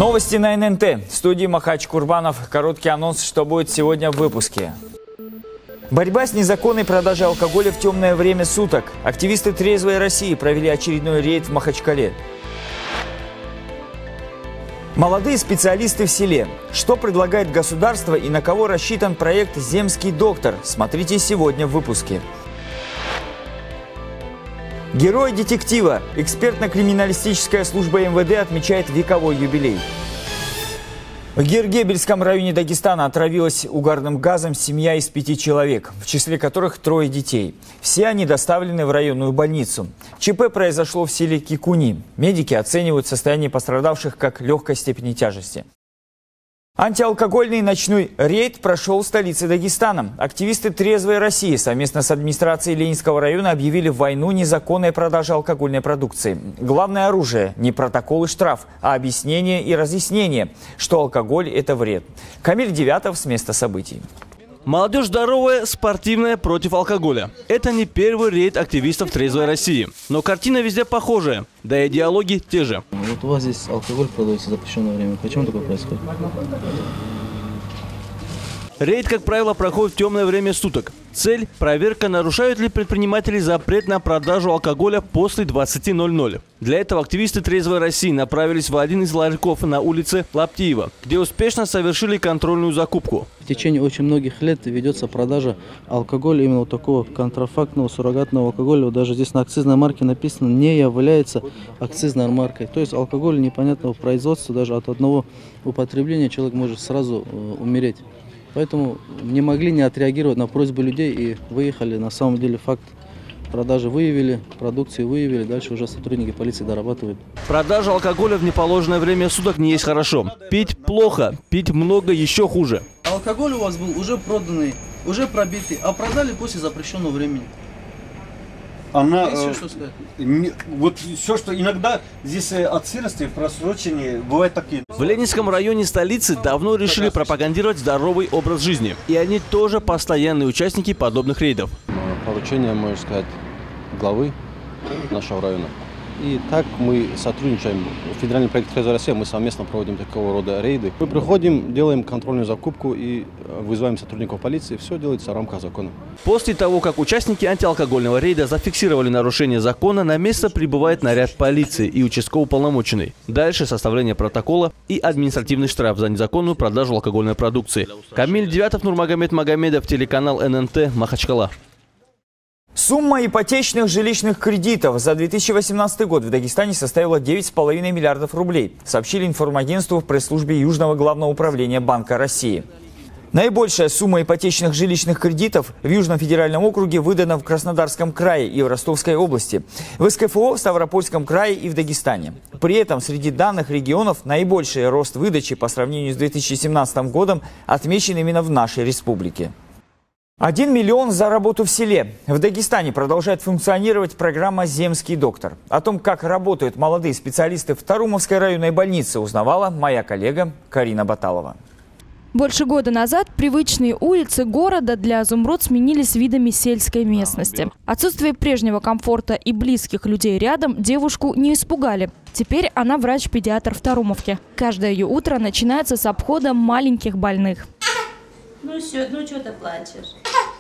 Новости на ННТ. В студии Махач Курбанов. Короткий анонс, что будет сегодня в выпуске. Борьба с незаконной продажей алкоголя в темное время суток. Активисты «Трезвой России» провели очередной рейд в Махачкале. Молодые специалисты в селе. Что предлагает государство и на кого рассчитан проект «Земский доктор»? Смотрите сегодня в выпуске. Герой детектива. Экспертно-криминалистическая служба МВД отмечает вековой юбилей. В Гергебельском районе Дагестана отравилась угарным газом семья из 5 человек, в числе которых 3 детей. Все они доставлены в районную больницу. ЧП произошло в селе Кикуни. Медики оценивают состояние пострадавших как легкой степени тяжести. Антиалкогольный ночной рейд прошел в столице Дагестана. Активисты «Трезвой России» совместно с администрацией Ленинского района объявили войну незаконной продажи алкогольной продукции. Главное оружие – не протокол и штраф, а объяснение и разъяснение, что алкоголь – это вред. Камиль Девятов с места событий. Молодежь здоровая, спортивная, против алкоголя. Это не первый рейд активистов «Трезвой России». Но картина везде похожая, да и идеологии те же. Вот у вас здесь алкоголь продается в запрещенное время. Почему такое происходит? Рейд, как правило, проходит в темное время суток. Цель – проверка, нарушают ли предприниматели запрет на продажу алкоголя после 20:00. Для этого активисты «Трезвой России» направились в один из ларьков на улице Лаптиева, где успешно совершили контрольную закупку. В течение очень многих лет ведется продажа алкоголя, именно вот такого контрафактного, суррогатного алкоголя. Вот даже здесь на акцизной марке написано «не является акцизной маркой». То есть алкоголь непонятного производства, даже от одного употребления человек может сразу умереть. Поэтому не могли не отреагировать на просьбы людей и выехали. На самом деле факт продажи выявили, продукции выявили. Дальше уже сотрудники полиции дорабатывают. Продажа алкоголя в неположенное время суток не есть хорошо. Пить плохо, пить много еще хуже. Алкоголь у вас был уже проданный, уже пробитый, а продали после запрещенного времени. Она, еще что сказать? Вот все, что иногда здесь от сырости в просрочении бывают такие. В Ленинском районе столицы давно решили пропагандировать здоровый образ жизни. И они тоже постоянные участники подобных рейдов. Поручение, можно сказать, главы нашего района. И так мы сотрудничаем. В федеральном проекте «Трезвая Россия» мы совместно проводим такого рода рейды. Мы приходим, делаем контрольную закупку и вызываем сотрудников полиции. Все делается в рамках закона. После того, как участники антиалкогольного рейда зафиксировали нарушение закона, на место прибывает наряд полиции и участковый уполномоченный. Дальше составление протокола и административный штраф за незаконную продажу алкогольной продукции. Камиль Девятов, Нурмагомед Магомедов, телеканал ННТ, Махачкала. Сумма ипотечных жилищных кредитов за 2018 год в Дагестане составила 9,5 миллиардов рублей, сообщили информагентству в пресс-службе Южного главного управления Банка России. Наибольшая сумма ипотечных жилищных кредитов в Южном федеральном округе выдана в Краснодарском крае и в Ростовской области, в СКФО в Ставропольском крае и в Дагестане. При этом среди данных регионов наибольший рост выдачи по сравнению с 2017 годом отмечен именно в нашей республике. 1 миллион за работу в селе. В Дагестане продолжает функционировать программа «Земский доктор». О том, как работают молодые специалисты в Тарумовской районной больнице, узнавала моя коллега Карина Баталова. Больше года назад привычные улицы города для Зумруд сменились видами сельской местности. Отсутствие прежнего комфорта и близких людей рядом девушку не испугали. Теперь она врач-педиатр в Тарумовке. Каждое ее утро начинается с обхода маленьких больных. Ну все, ну что ты плачешь?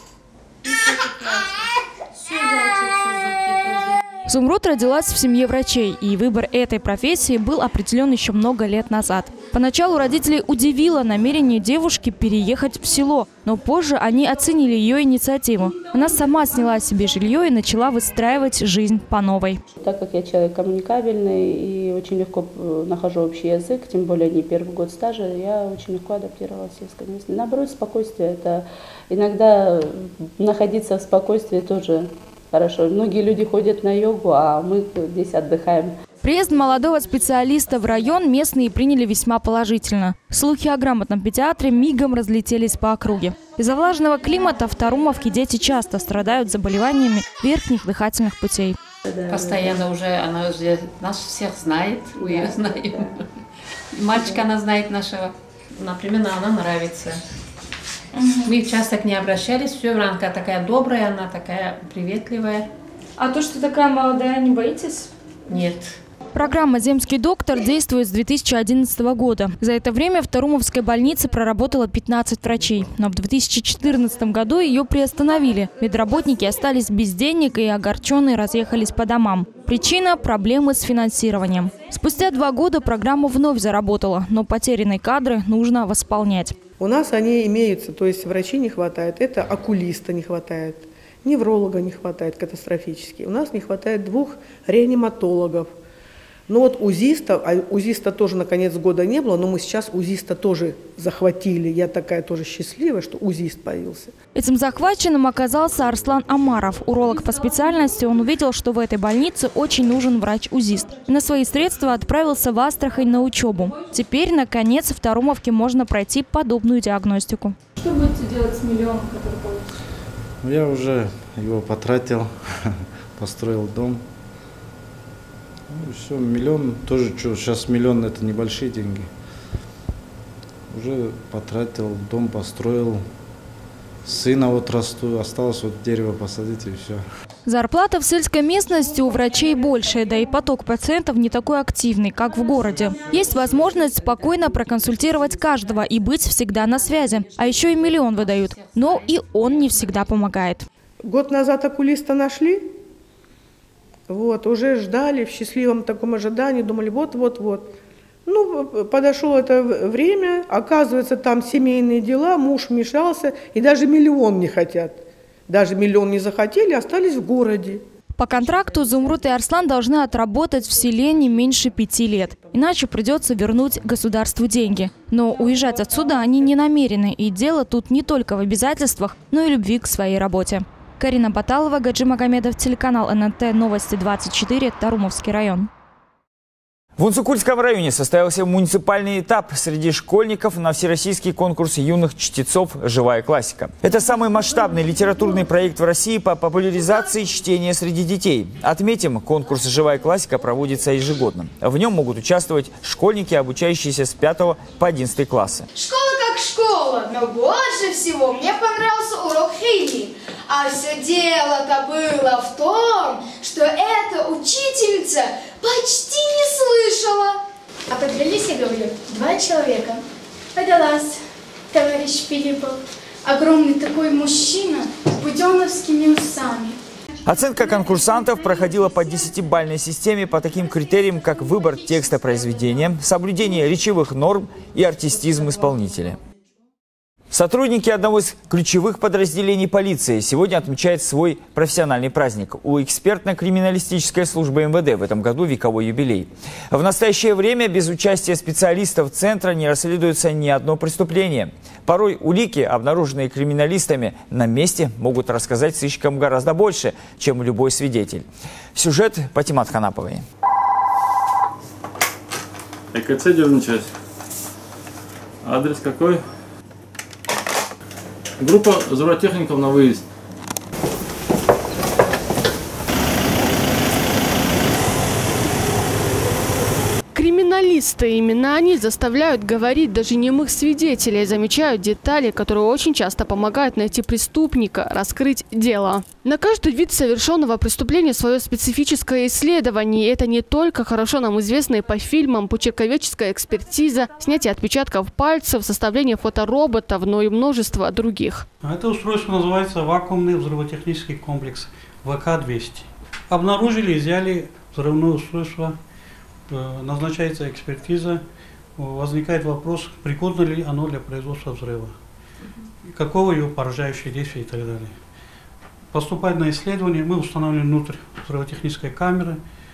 Все, зайчик, все зубки тоже. Зумруд родилась в семье врачей, и выбор этой профессии был определен еще много лет назад. Поначалу родителей удивило намерение девушки переехать в село, но позже они оценили ее инициативу. Она сама сняла себе жилье и начала выстраивать жизнь по новой. Так как я человек коммуникабельный и очень легко нахожу общий язык, тем более не первый год стажа, я очень легко адаптировалась в сельской местности. Наоборот, спокойствие. Это иногда находиться в спокойствии тоже хорошо. Многие люди ходят на йогу, а мы здесь отдыхаем. Приезд молодого специалиста в район местные приняли весьма положительно. Слухи о грамотном педиатре мигом разлетелись по округе. Из-за влажного климата в Тарумовке дети часто страдают заболеваниями верхних дыхательных путей. Постоянно уже она уже нас всех знает, мы ее знаем. Мальчика она знает нашего. Например, она нравится. Мы часто к ней обращались, все, она такая добрая, она такая приветливая. А то, что такая молодая, не боитесь? Нет. Программа «Земский доктор» действует с 2011 года. За это время в Тарумовской больнице проработало 15 врачей. Но в 2014 году ее приостановили. Медработники остались без денег и огорченные разъехались по домам. Причина – проблемы с финансированием. Спустя 2 года программа вновь заработала, но потерянные кадры нужно восполнять. У нас они имеются, то есть врачей не хватает, это окулиста не хватает, невролога не хватает катастрофически. У нас не хватает 2 реаниматологов. Ну вот УЗИста, а УЗИста тоже на конец года не было, но мы сейчас УЗИста тоже захватили. Я такая тоже счастливая, что УЗИст появился. Этим захваченным оказался Арслан Амаров. Уролог по специальности, он увидел, что в этой больнице очень нужен врач-узист. И на свои средства отправился в Астрахань на учебу. Теперь, наконец, в Тарумовке можно пройти подобную диагностику. Что будете делать с миллионом, который получится? Я уже его потратил, построил дом. Ну, все, миллион тоже, что, сейчас миллион это небольшие деньги. Уже потратил, дом построил, сына вот расту, осталось вот дерево посадить и все. Зарплата в сельской местности у врачей больше, да и поток пациентов не такой активный, как в городе. Есть возможность спокойно проконсультировать каждого и быть всегда на связи. А еще и миллион выдают. Но и он не всегда помогает. Год назад окулиста нашли. Вот, уже ждали в счастливом таком ожидании, думали, вот-вот-вот. Ну, подошло это время, оказывается, там семейные дела, муж вмешался, и даже миллион не хотят. Даже миллион не захотели, остались в городе. По контракту Зумруд и Арслан должны отработать в селе не меньше 5 лет. Иначе придется вернуть государству деньги. Но уезжать отсюда они не намерены. И дело тут не только в обязательствах, но и любви к своей работе. Карина Баталова, Гаджи Магомедов, телеканал ННТ, Новости 24, Тарумовский район. В Унцукульском районе состоялся муниципальный этап среди школьников на всероссийский конкурс юных чтецов «Живая классика». Это самый масштабный литературный проект в России по популяризации чтения среди детей. Отметим, конкурс «Живая классика» проводится ежегодно. В нем могут участвовать школьники, обучающиеся с 5 по 11 классы. Школа как школа, но больше всего мне понравился урок химии. А все дело-то было в том, что эта учительница почти не слышала. А подрались, я говорю, 2 человека. Водолаз, товарищ Филиппов, огромный такой мужчина с буденовскими усами. Оценка конкурсантов проходила по 10-бальной системе по таким критериям, как выбор текста произведения, соблюдение речевых норм и артистизм исполнителя. Сотрудники одного из ключевых подразделений полиции сегодня отмечают свой профессиональный праздник. У экспертно-криминалистической службы МВД в этом году вековой юбилей. В настоящее время без участия специалистов центра не расследуется ни одно преступление. Порой улики, обнаруженные криминалистами на месте, могут рассказать сыщикам гораздо больше, чем любой свидетель. Сюжет Патимат Ханаповой. ЭКЦ дернуть. Адрес какой? Группа зоотехников на выезд. Криминалисты, именно они заставляют говорить даже немых свидетелей, замечают детали, которые очень часто помогают найти преступника, раскрыть дело. На каждый вид совершенного преступления свое специфическое исследование. И это не только хорошо нам известные по фильмам почерковедческая экспертиза, снятие отпечатков пальцев, составление фотороботов, но и множество других. Это устройство называется вакуумный взрывотехнический комплекс ВК-200. Обнаружили, изъяли взрывное устройство. Назначается экспертиза, возникает вопрос, пригодно ли оно для производства взрыва, какого его поражающее действие и так далее. Поступает на исследование, мы устанавливаем внутрь взрывотехнической камеры,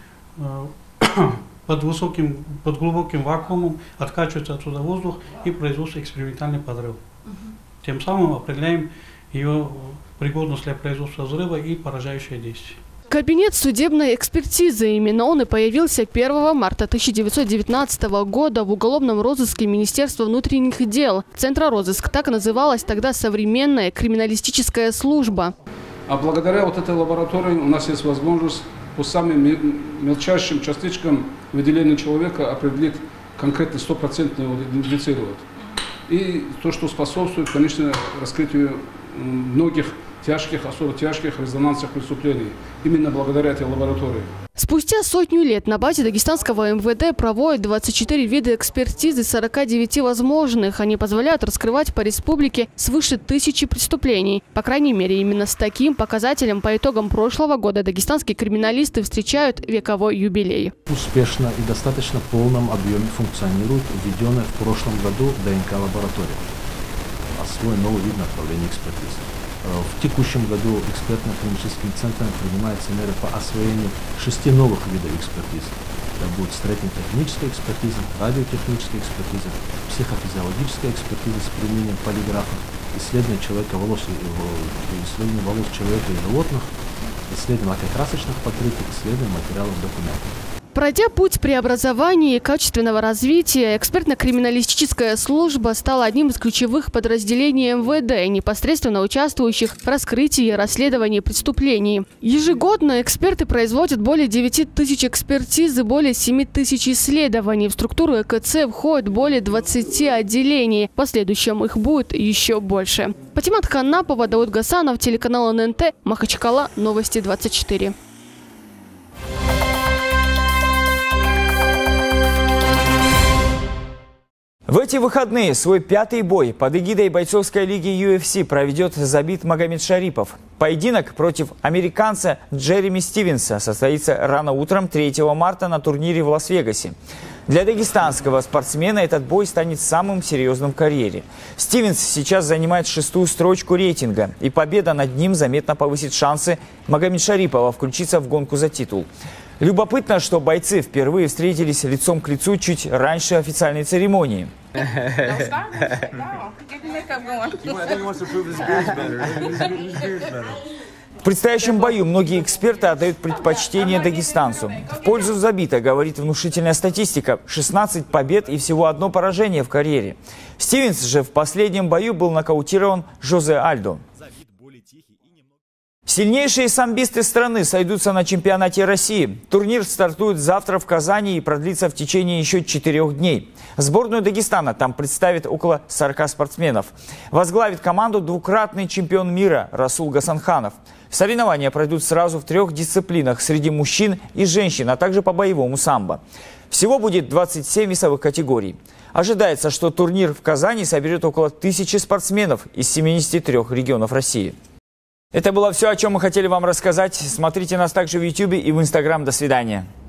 под глубоким вакуумом откачивается отсюда воздух и производится экспериментальный подрыв. Тем самым определяем ее пригодность для производства взрыва и поражающее действие. Кабинет судебной экспертизы. Именно он и появился 1 марта 1919 года в уголовном розыске Министерства внутренних дел. Центророзыск, так называлась тогда современная криминалистическая служба. А благодаря вот этой лаборатории у нас есть возможность по самым мельчайшим частичкам выделения человека определить конкретно 100% его идентифицировать. И то, что способствует, конечно, раскрытию многих тяжких, особо тяжких резонансных преступлений. Именно благодаря этой лаборатории. Спустя сотню лет на базе дагестанского МВД проводят 24 вида экспертизы 49 возможных. Они позволяют раскрывать по республике свыше 1000 преступлений. По крайней мере, именно с таким показателем по итогам прошлого года дагестанские криминалисты встречают вековой юбилей. Успешно и достаточно полном объеме функционирует введенная в прошлом году ДНК-лаборатория. Освоен новый вид направления экспертизы. В текущем году экспертно-клиническим центром принимаются меры по освоению 6 новых видов экспертизы. Это будет строительно-техническая экспертиза, радиотехническая экспертиза, психофизиологическая экспертиза с применением полиграфа, исследование волос человека и животных, исследование лакокрасочных покрытий, исследование материалов документов. Пройдя путь преобразования и качественного развития, экспертно-криминалистическая служба стала одним из ключевых подразделений МВД, непосредственно участвующих в раскрытии и расследовании преступлений. Ежегодно эксперты производят более 9000 экспертиз и более 7000 исследований. В структуру ЭКЦ входит более 20 отделений. В последующем их будет еще больше. Патимат Ханнапова, Дауд Гасанов, телеканал ННТ, Махачкала, Новости 24. В эти выходные свой 5-й бой под эгидой бойцовской лиги UFC проведет Забит Магомедшарипов. Поединок против американца Джереми Стивенса состоится рано утром 3 марта на турнире в Лас-Вегасе. Для дагестанского спортсмена этот бой станет самым серьезным в карьере. Стивенс сейчас занимает 6-ю строчку рейтинга, и победа над ним заметно повысит шансы Магомедшарипова включиться в гонку за титул. Любопытно, что бойцы впервые встретились лицом к лицу чуть раньше официальной церемонии. В предстоящем бою многие эксперты отдают предпочтение дагестанцу. В пользу Забита говорит внушительная статистика – 16 побед и всего 1 поражение в карьере. Стивенс же в последнем бою был нокаутирован Жозе Альдо. Сильнейшие самбисты страны сойдутся на чемпионате России. Турнир стартует завтра в Казани и продлится в течение еще 4 дней. Сборную Дагестана там представит около 40 спортсменов. Возглавит команду двукратный чемпион мира Расул Гасанханов. Соревнования пройдут сразу в 3 дисциплинах среди мужчин и женщин, а также по боевому самбо. Всего будет 27 весовых категорий. Ожидается, что турнир в Казани соберет около 1000 спортсменов из 73 регионов России. Это было все, о чем мы хотели вам рассказать. Смотрите нас также в YouTube и в Instagram. До свидания.